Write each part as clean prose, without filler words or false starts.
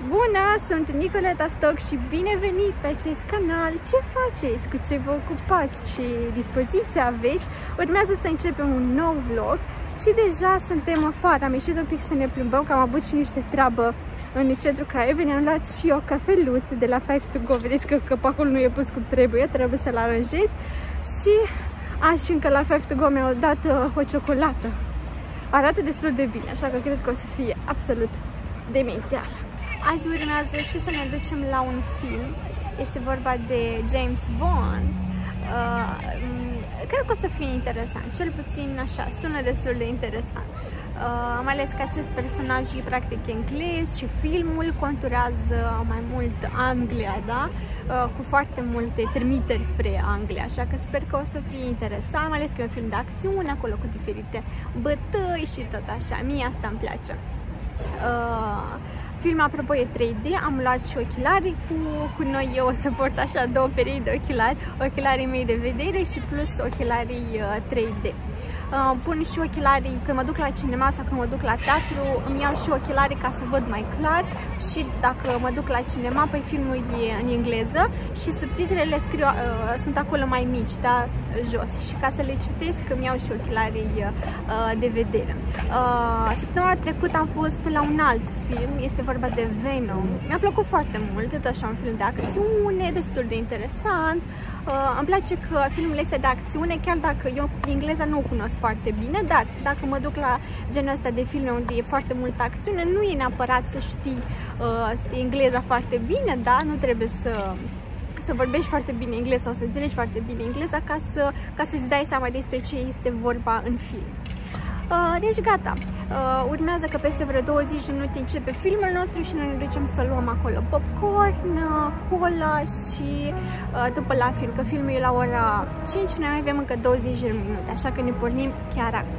Bună, sunt Nicoleta Stoc și bine venit pe acest canal. Ce faceți? Cu ce vă ocupați? Ce dispoziție aveți? Urmează să începem un nou vlog și deja suntem afară. Am ieșit un pic să ne plimbăm, că am avut și niște treabă în centrul Craiovei. Ne-am luat și o cafeluță de la Five to Go. Vedeți că capacul nu e pus cum trebuie să-l aranjez. Și și încă la Five to Go mi-au dat o ciocolată. Arată destul de bine, așa că cred că o să fie absolut demențial. Azi urmează și să ne ducem la un film. Este vorba de James Bond. Cred că o să fie interesant, cel puțin așa, sună destul de interesant. Mai ales că acest personaj e practic englez și filmul conturează mai mult Anglia, da? Cu foarte multe trimiteri spre Anglia, așa că sper că o să fie interesant, mai ales că e un film de acțiune, acolo cu diferite bătăi și tot așa. Mie asta îmi place. Filmul, apropo, e 3D, am luat și ochelarii cu noi. Eu o să port așa două perechi de ochelari, ochelarii mei de vedere și plus ochelarii 3D. Pun și ochelarii când mă duc la cinema sau când mă duc la teatru, îmi iau și ochelarii ca să văd mai clar și dacă mă duc la cinema, păi filmul e în engleză și subtitrele sunt acolo mai mici, da, jos, și ca să le citesc îmi iau și ochelarii de vedere. Săptămâna trecută am fost la un alt film, este vorba de Venom. Mi-a plăcut foarte mult, tot așa, un film de acțiune, destul de interesant. Îmi place că filmul este de acțiune, chiar dacă eu engleza nu o cunosc foarte bine, dar dacă mă duc la genul ăsta de filme unde e foarte multă acțiune, nu e neapărat să știi engleza foarte bine, da? Nu trebuie să vorbești foarte bine engleza sau să înțelegi foarte bine engleza ca să-ți dai seama despre ce este vorba în film. Deci gata, urmează că peste vreo 20 de minute începe filmul nostru și noi ne ducem să luăm acolo popcorn, cola și după la film, că filmul e la ora 5, noi mai avem încă 20 de minute, așa că ne pornim chiar acum.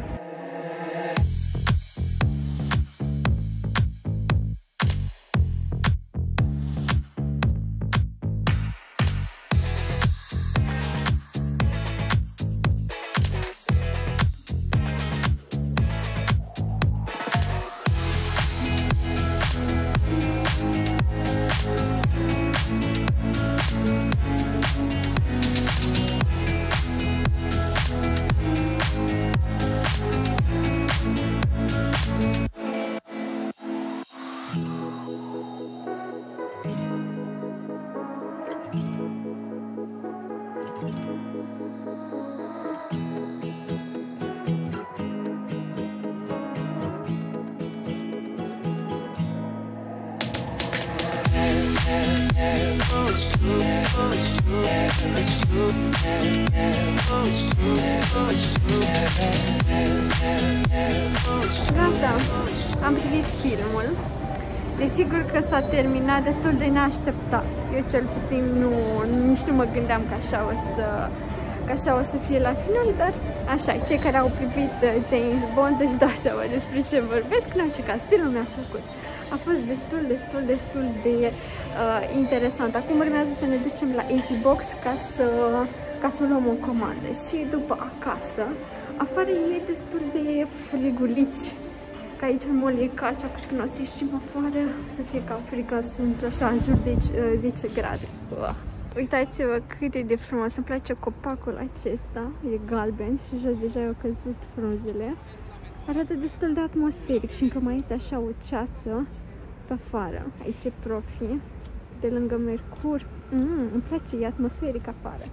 Gata, am privit filmul. Desigur că s-a terminat destul de neașteptat. Eu cel puțin nici nu mă gândeam că așa o să fie la final, dar așa, cei care au privit James Bond își dau seama despre ce vorbesc. În orice caz, filmul mi-a plăcut. A fost destul de interesant. Acum urmează să ne ducem la EasyBox ca să luăm o comandă. Și după acasă, afară e destul de frigulici. Că aici în mall e cald, și atunci când o să ieșim afară, să fie cam frică, sunt așa în jur de 10 grade. Uitați-vă cât e de frumos, îmi place copacul acesta, e galben și jos deja au căzut frunzele. Arată destul de atmosferic și încă mai este așa o ceață pe afară. Aici e Profi, de lângă Mercur. Îmi place, e atmosferic afară.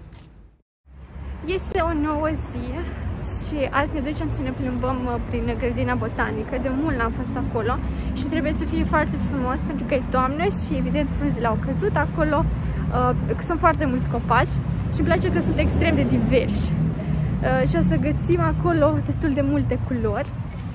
Este o nouă zi și azi ne ducem să ne plimbăm prin grădina botanică. De mult n-am fost acolo și trebuie să fie foarte frumos pentru că e toamnă și evident frunzele au căzut acolo. Sunt foarte mulți copaci și îmi place că sunt extrem de diversi. Și o să găsim acolo destul de multe culori.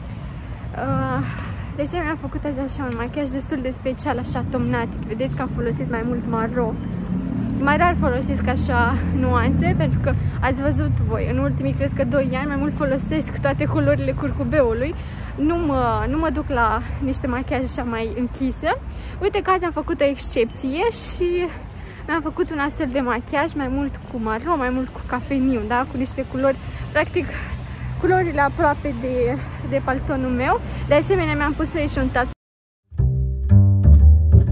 De asemenea, am făcut azi așa un machiaj destul de special, așa tomnatic. Vedeți că am folosit mai mult maro. Mai rar folosesc așa nuanțe, pentru că ați văzut voi, în ultimii, cred că 2 ani, mai mult folosesc toate culorile curcubeului. Nu mă duc la niște machiaje așa mai închise. Uite că azi am făcut o excepție și mi-am făcut un astfel de machiaj, mai mult cu maro, mai mult cu cafeniu, da? Cu niște culori, practic culorile aproape de paltonul meu. De asemenea, mi-am pus aici un tatu.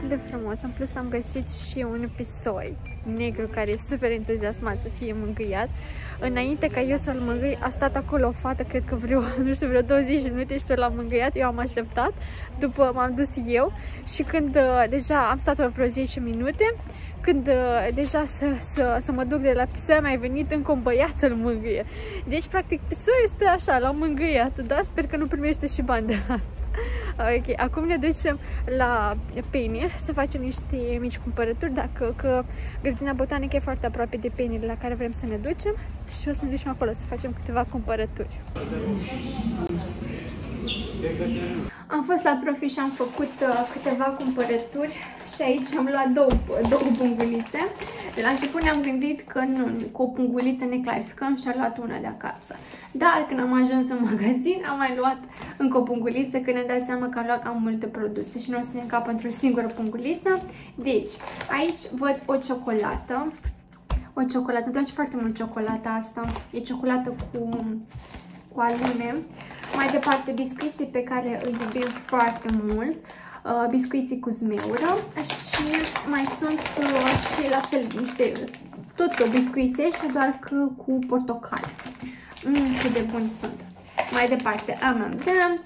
destul de frumos. În plus am găsit și un pisoi negru care e super entuziasmat să fie mângâiat. Înainte ca eu să-l mângâi, a stat acolo o fată, cred că vreo 20 de minute și l-am mângâiat. Eu am așteptat, după m-am dus eu și când deja am stat vreo 10 minute, când deja să mă duc de la pisoi, a mai venit încă un băiat să-l mângâie. Deci, practic, pisoiul stă așa, l-am mângâiat, dar sper că nu primește și bani de asta. Ok, acum ne ducem la Penny să facem niște mici cumpărături, că grădina botanică e foarte aproape de Penny la care vrem să ne ducem și o să ne ducem acolo să facem câteva cumpărături. Am fost la Profi și am făcut câteva cumpărături și aici am luat două pungulițe. De la început ne-am gândit că nu, cu o punguliță ne clarificăm și am luat una de acasă. Dar când am ajuns în magazin am mai luat încă o punguliță, că ne-am dat seama că am luat cam multe produse și nu o să ne încap într-o singură punguliță. Deci, aici văd o ciocolată. O ciocolată, îmi place foarte mult ciocolata asta. E ciocolată cu alune. Mai departe, biscuiții pe care îi iubim foarte mult. Biscuiții cu zmeură și mai sunt și la fel niște, tot biscuiții ăștia, doar că cu portocale. Cât de buni sunt. Mai departe, M&M's,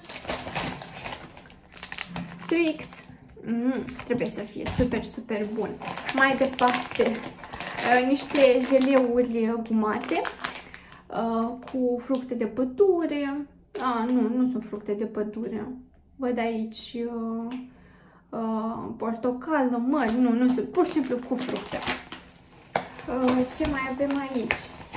Twix, trebuie să fie super, super bun. Mai departe, niște jeleuri gumate cu fructe de pădure. Nu sunt fructe de pădure. Văd aici portocală, măr, nu sunt, pur și simplu cu fructe. Ce mai avem aici?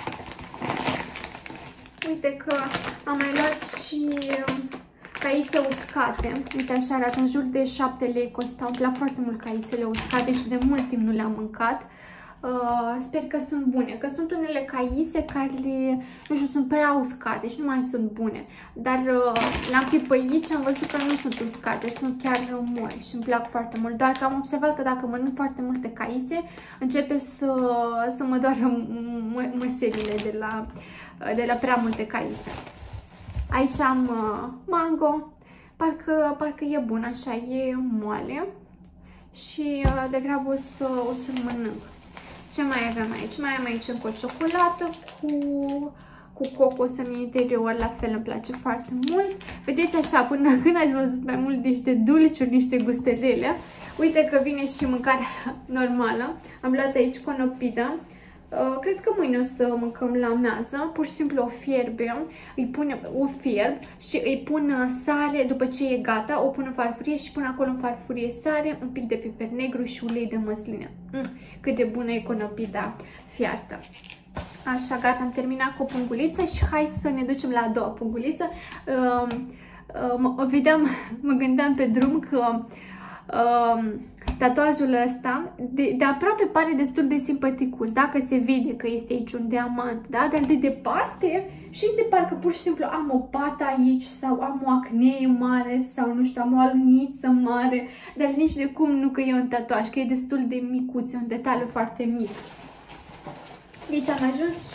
Uite că am mai luat și caise uscate. Uite, așa arată, în jur de 7 lei costau. Îmi plac foarte mult caisele uscate și de mult timp nu le-am mâncat. Sper că sunt bune, că sunt unele caise care, nu știu, sunt prea uscate și nu mai sunt bune. Dar le-am pipăit și am văzut că nu sunt uscate, sunt chiar moi și îmi plac foarte mult. Doar că am observat că dacă mănânc foarte multe caise, începe să mă doară măselile de la prea multe caise. Aici am mango, parcă e bun, așa, e moale și degrabă o să-l mănânc. Ce mai avem aici? Mai am aici încă o ciocolată cu cocos în interior, la fel îmi place foarte mult. Vedeți așa, până când ați văzut mai mult niște dulciuri, niște gustelele. Uite că vine și mâncarea normală. Am luat aici conopidă. Cred că mâine o să mâncăm la mează, pur și simplu o fierbem, o fierb și îi pun sare după ce e gata, o pun în farfurie și pun acolo în farfurie sare, un pic de piper negru și ulei de măsline. Cât de bună e conopida fiartă. Așa, gata, am terminat cu o punguliță și hai să ne ducem la a doua punguliță. Mă gândeam pe drum că tatuajul ăsta de aproape pare destul de simpaticus, dacă se vede că este aici un diamant, da? Dar de departe și se parcă pur și simplu am o pată aici sau am o acnee mare sau nu știu, am o aluniță mare, dar nici de cum nu că e un tatuaj, că e destul de micuț, e un detaliu foarte mic. Deci am ajuns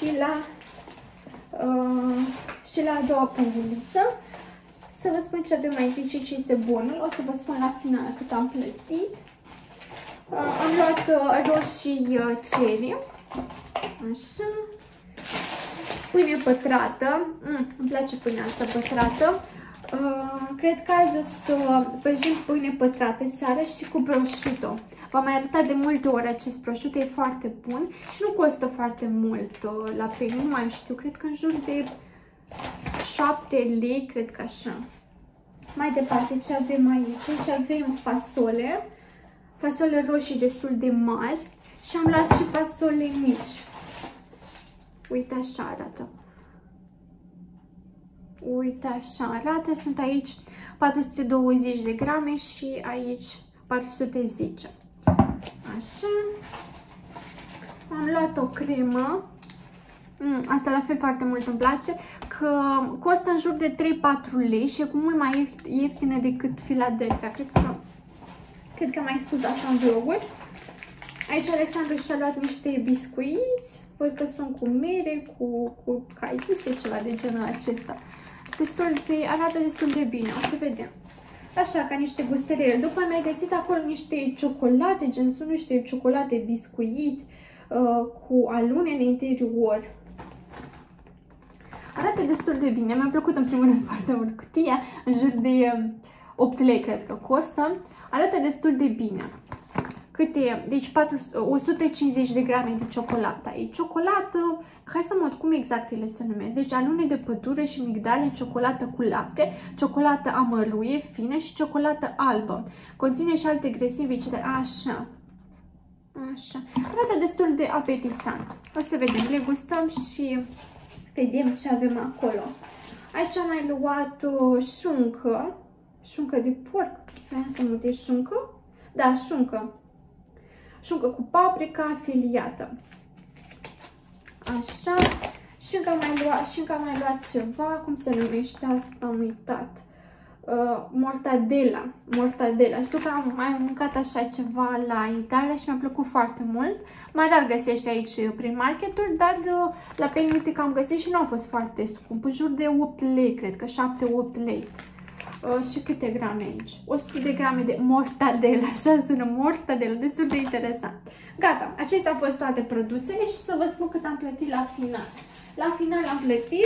și la a doua punguliță. Să vă spun ce avem aici, ce este bunul. O să vă spun la final cât am plătit. Am luat roșii cherry. Așa. Pâine pătrată. Îmi place pâinea asta pătrată. Cred că aș să păjim pâine pătrată, sare și cu prosciutto. V-am mai arătat de multe ori acest prosciutto, e foarte bun și nu costă foarte mult la Penny, nu mai știu, cred că în jur de 7 lei, cred că așa. Mai departe, ce avem aici? Aici avem fasole roșii destul de mari și am luat și fasole mici. Uite așa arată. Uite așa arată, sunt aici 420 de grame și aici 410. Așa. Am luat o cremă. Asta la fel foarte mult îmi place, că costă în jur de 3-4 lei și e cu mult mai ieftină decât Philadelphia. Cred că am mai spus asta în vloguri. Aici Alexandru și-a luat niște biscuiți. Văd că sunt cu mere, cu caise, ceva de genul acesta. Arată destul de bine, o să vedem. așa, ca niște gustăriere. După am mai găsit acolo niște ciocolate, gen sunt niște ciocolate biscuiți cu alune în interior. Arată destul de bine, mi-a plăcut în primul rând foarte mult cutia, în jur de 8 lei cred că costă. Arată destul de bine. Câte, deci 150 de grame de ciocolată. E ciocolată, hai să mă uit cum exact ele se numesc. Deci alune de pădure și migdale, ciocolată cu lapte, ciocolată amăruie, fină și ciocolată albă. Conține și alte grăsimi vegetale. Așa. Așa. Arată destul de apetisant. O să vedem, le gustăm și vedem ce avem acolo. Aici am mai luat șuncă. Șuncă de porc. Să mă de șuncă? Da, șuncă. Șuncă cu paprika afiliată. Așa. Și încă am mai luat ceva. Cum se numește asta? Am uitat. Mortadela. Mortadela. Știu că am mai mâncat așa ceva la Italia și mi-a plăcut foarte mult. Mai rar găsești aici prin marketuri, dar la Penny că am găsit și nu a fost foarte scump. În jur de 8 lei, cred că 7-8 lei. Și câte grame aici? 100 de grame de mortadela, așa sună, mortadela, destul de interesant. Gata, acestea au fost toate produsele și să vă spun cât am plătit la final. La final am plătit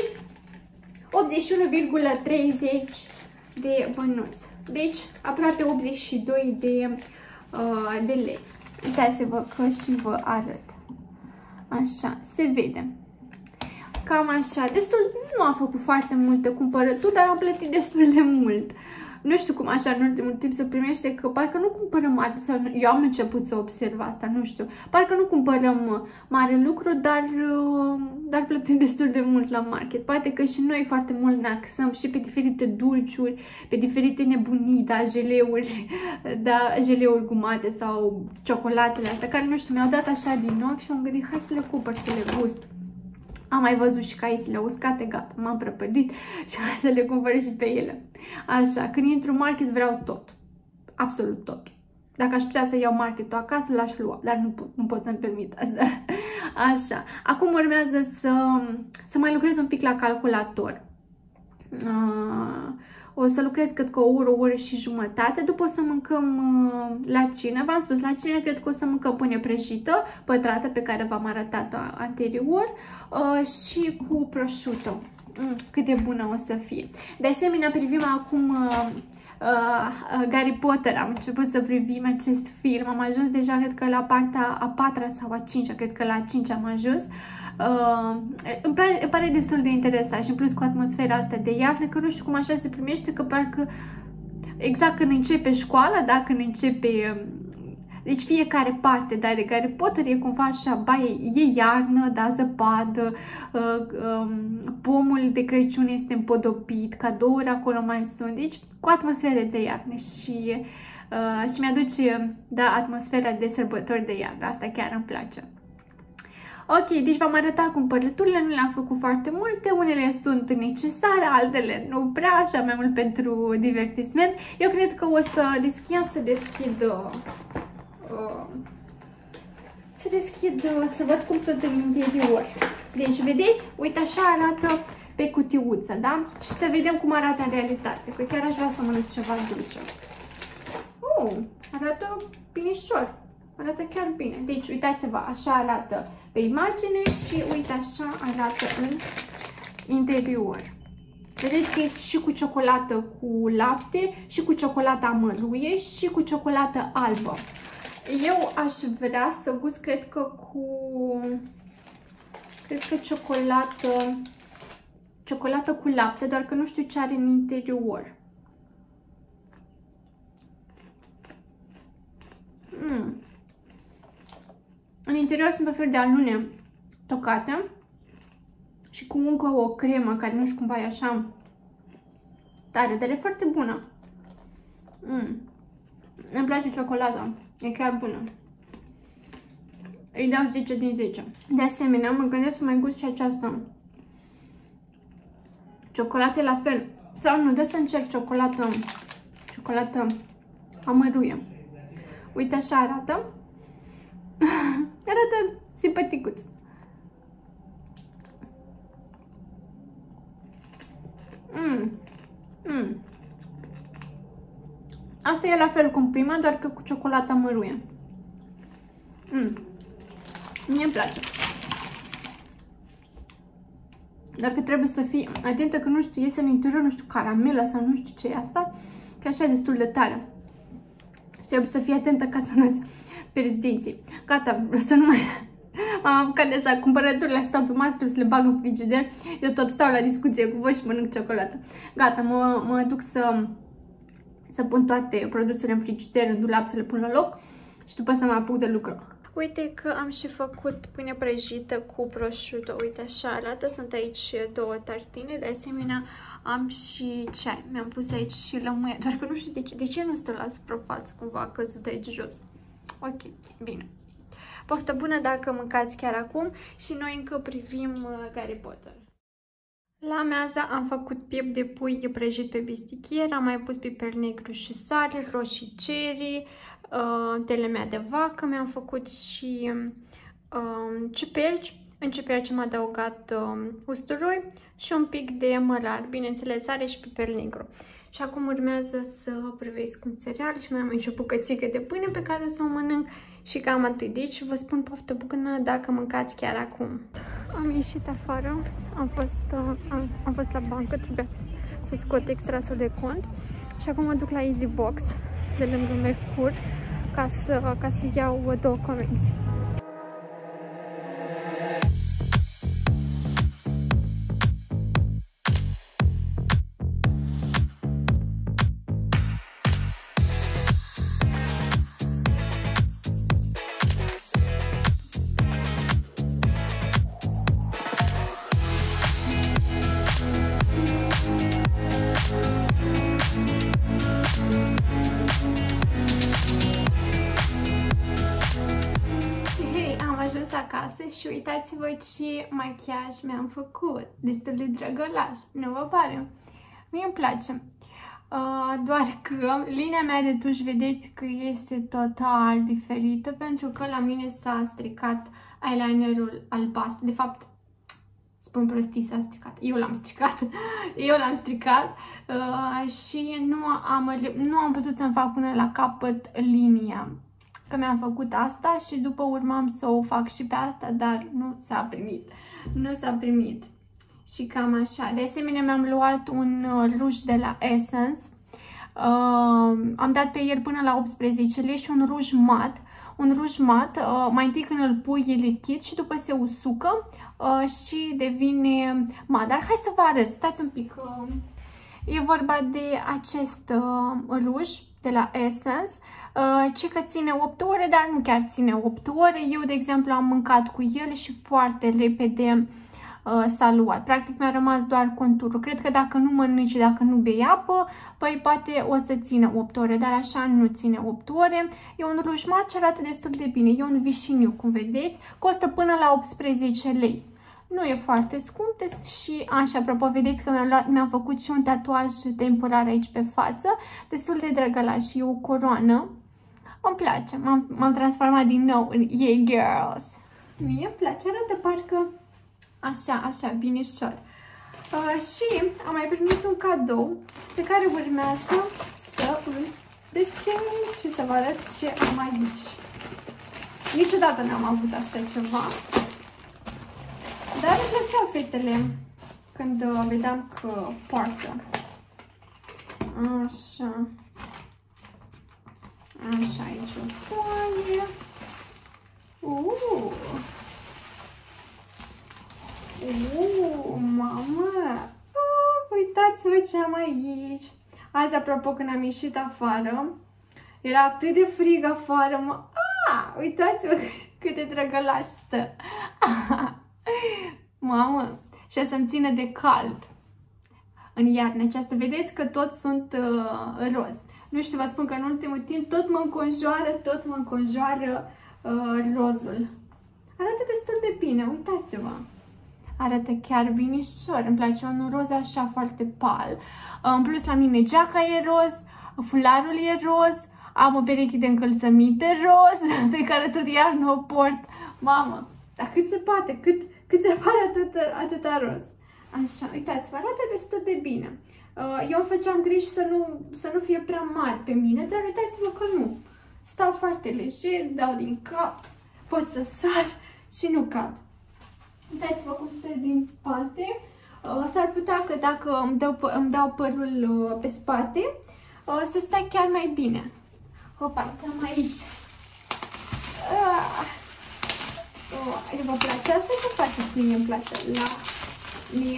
81,30 de bănuți. Deci aproape 82 de lei. Uitați-vă că și vă arăt. Așa, se vede. Cam așa, nu am făcut foarte multe cumpărături, dar am plătit destul de mult. Nu știu cum așa în ultimul timp se primește că parcă nu cumpărăm mare, sau eu am început să observ asta, nu știu. Parcă nu cumpărăm mare lucru, dar plătim destul de mult la market. Poate că și noi foarte mult ne axăm și pe diferite dulciuri, pe diferite nebunii, da, jeleuri gumate sau ciocolatele astea, care nu știu, mi-au dat așa din ochi și am gândit, hai să le cumpăr, să le gust. Am mai văzut și caisele uscate, gata, m-am prăpădit și hai să le cumpăr și pe ele. Așa, când intru în market vreau tot. Absolut tot. Dacă aș putea să iau marketul acasă, l-aș lua, dar nu pot să-mi permit asta. Așa, acum urmează să mai lucrez un pic la calculator. O să lucrez cât că o oră și jumătate, după o să mâncăm la cină. V-am spus, la cină cred că o să mâncăm pâine prăjită, pătrată, pe care v-am arătat anterior, și cu prosciutto. Cât de bună o să fie. De asemenea, privim acum Harry Potter, am început să privim acest film. Am ajuns deja, cred că la partea a 4-a sau a 5-a, cred că la 5 am ajuns. Îmi pare destul de interesant și în plus cu atmosfera asta de iarnă, că nu știu cum așa se primește, că parcă exact când începe școala, da, când începe, deci fiecare parte, da, de Harry Potter e cumva așa, e iarnă, da, zăpadă, pomul de Crăciun este împodopit, cadouri acolo mai sunt, deci cu atmosferă de iarnă și mi-aduce, da, atmosfera de sărbători de iarnă, asta chiar îmi place. Ok, deci v-am arătat cumpărăturile, nu le-am făcut foarte multe, unele sunt necesare, altele nu prea, așa mai mult pentru divertisment. Eu cred că o să deschid, să văd cum sunt în interior. Deci, vedeți? Uite, așa arată pe cutiuță, da? Și să vedem cum arată în realitate, că chiar aș vrea să mănânc ceva dulce. Arată binișor. Arată chiar bine. Deci, uitați-vă, așa arată pe imagine și uite așa arată în interior. Vedeți că este și cu ciocolată cu lapte, și cu ciocolată amăruie, și cu ciocolată albă. Eu aș vrea să gust, cred că ciocolată cu lapte, doar că nu știu ce are în interior. În interior sunt o fel de alune tocate și cu încă o cremă care nu știu cumva e așa tare, dar e foarte bună. Îmi place ciocolata, e chiar bună. Îi dau 10 din 10. De asemenea, mă gândesc să mai gust și aceasta. Ciocolată la fel. Sau nu, să încerc ciocolată amăruie. Uite așa arată. Arată simpaticuț. Asta e la fel cum prima, doar că cu ciocolată măruie. Mie îmi place. Dar că trebuie să fii atentă că nu știu, iese în interior, nu știu, caramela sau nu știu ce e asta, că așa e destul de tare. Și trebuie să fii atentă ca să nu-ți pierzi dinții. Gata, să nu mai... M-am apucat deja, cumpărăturile stau pe masă, trebuie să le bag în frigider. Eu tot stau la discuție cu voi și mănânc ciocolată. Gata, mă duc să pun toate produsele în frigider, în dulap, să le pun la loc și după să mă apuc de lucru. Uite că am și făcut pâine prăjită cu prosciutto, uite așa arată, sunt aici 2 tartine, de asemenea am și ceai, mi-am pus aici și lămâie, doar că nu știu de ce nu stă la suprafață, cumva a căzut aici jos. Ok, bine. Poftă bună dacă mâncați chiar acum și noi încă privim Harry Potter. La mează am făcut piept de pui prăjit pe bistichier, am mai pus piper negru și sare, roșii cherry, telemea de vacă, mi-am făcut și ciuperci. În ciuperci am adăugat usturoi și un pic de mărar, bineînțeles sare și piper negru. Și acum urmează să privesc un cereal și mai am aici o bucățică de pâine pe care o să o mănânc și cam atât. Deci vă spun poftă bună dacă mâncați chiar acum. Am ieșit afară, am fost la bancă, trebuia să scot extrasul de cont și acum mă duc la Easy Box de lângă Mercur ca să iau 2 comenzi. Acasă și uitați-vă ce machiaj mi-am făcut. Destul de drăgălaș, nu vă pare? Mie îmi place. Doar că linia mea de tuș vedeți că este total diferită pentru că la mine s-a stricat eyelinerul albastru. De fapt, spun prostii, s-a stricat. Eu l-am stricat. Eu l-am stricat și nu am putut să-mi fac până la capăt linia. Că mi-am făcut asta și după urmam să o fac și pe asta, dar nu s-a primit. Nu s-a primit. Și cam așa. De asemenea, mi-am luat un ruj de la Essence. Am dat pe el până la 18 lei și un ruj mat. Un ruj mat, mai întâi când îl pui e lichid și după se usucă și devine mat. Dar hai să vă arăt, stați un pic. E vorba de acest ruj de la Essence. Ci că ține 8 ore, dar nu chiar ține 8 ore. Eu, de exemplu, am mâncat cu el și foarte repede s-a luat. Practic mi-a rămas doar conturul. Cred că dacă nu mănânci, dacă nu bei apă, păi poate o să țină 8 ore, dar așa nu ține 8 ore. E un ruj mat și arată destul de bine. E un vișiniu, cum vedeți. Costă până la 18 lei. Nu e foarte scump și așa, apropo, vedeți că mi-am făcut și un tatuaj temporar aici pe față. Destul de drăgălaș. E o coroană. Îmi place, m-am transformat din nou în Yeah Girls. Mie îmi place, arată parcă așa, binișor. Și am mai primit un cadou pe care urmează să îl deschid și să vă arăt ce am aici. Niciodată n-am avut așa ceva. Dar îmi plăceau fetele când vedeam că poartă. Așa. Așa, aici o foaie. Mamă! Uitați-vă ce am aici. Azi, apropo, când am ieșit afară, era atât de frig afară, uitați-vă cât de drăgălaș stă. Mamă! Și o să-mi țină de cald în iarna aceasta. Vedeți că toți sunt roz. Nu știu, vă spun că în ultimul timp tot mă înconjoară rozul. Arată destul de bine, uitați-vă. Arată chiar binișor. Îmi place un roz așa foarte pal. În plus, la mine geaca e roz, fularul e roz, am o pereche de încălțăminte roz, pe care tot iarna o port. Mamă, dar cât se poate, cât se pare atâta roz. Așa, uitați-vă, arată destul de bine. Eu îmi făceam griji să nu fie prea mari pe mine, dar uitați-vă că nu. Stau foarte lejer, dau din cap, pot să sar și nu cad. Uitați-vă cum stă din spate. S-ar putea că dacă îmi dau părul pe spate, să stai chiar mai bine. Hopa, ce am aici? Vă place asta? Să faceți mie îmi place la mie.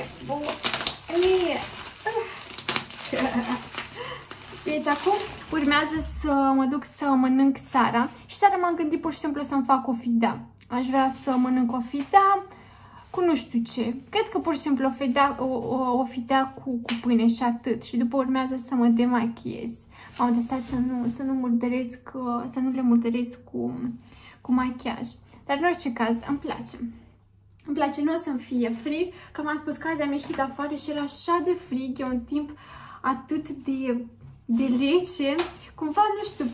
Deci acum urmează să mă duc să mănânc seara. Și seara m-am gândit pur și simplu să-mi fac o fidea. Aș vrea să mănânc o fidea cu nu știu ce. Cred că pur și simplu o fidea cu pâine și atât. Și după urmează să mă demachiez. M-am testat să nu le murdăresc cu machiaj. Dar în orice caz, îmi place. Îmi place, nu o să-mi fie frig, că v-am spus că azi am ieșit afară și era așa de frig, e un timp atât de rece, cumva, nu știu,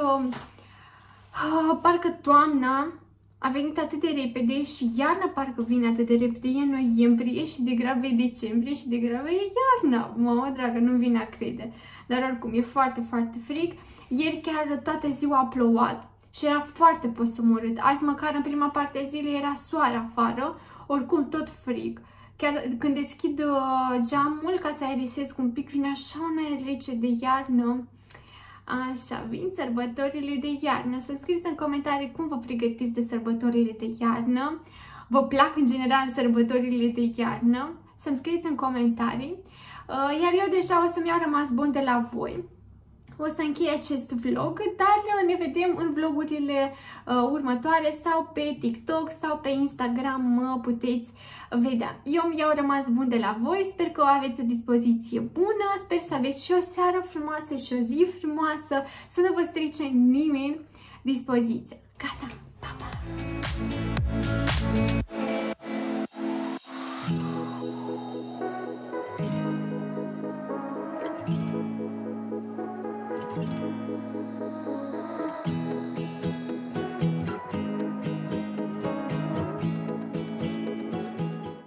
parcă toamna a venit atât de repede și iarna parcă vine atât de repede, e noiembrie și degrabă e decembrie și degrabă e iarna. Mamă dragă, nu vine a crede. Dar oricum, e foarte, foarte frig. Ieri chiar toată ziua a plouat și era foarte posomorât. Azi măcar în prima parte a zilei era soare afară, oricum tot frig. Chiar când deschid geamul ca să aerisesc un pic, vine așa un aer rece de iarnă. Așa, vin sărbătorile de iarnă. Să scrieți în comentarii cum vă pregătiți de sărbătorile de iarnă. Vă plac în general sărbătorile de iarnă? Să-mi scrieți în comentarii. Iar eu deja o să-mi iau rămas bun de la voi. O să închei acest vlog, dar ne vedem în vlogurile următoare sau pe TikTok sau pe Instagram, mă puteți vedea. Eu mi iau rămas bun de la voi, sper că aveți o dispoziție bună, sper să aveți și o seară frumoasă și o zi frumoasă, să nu vă strice nimeni dispoziția. Gata, pa, pa!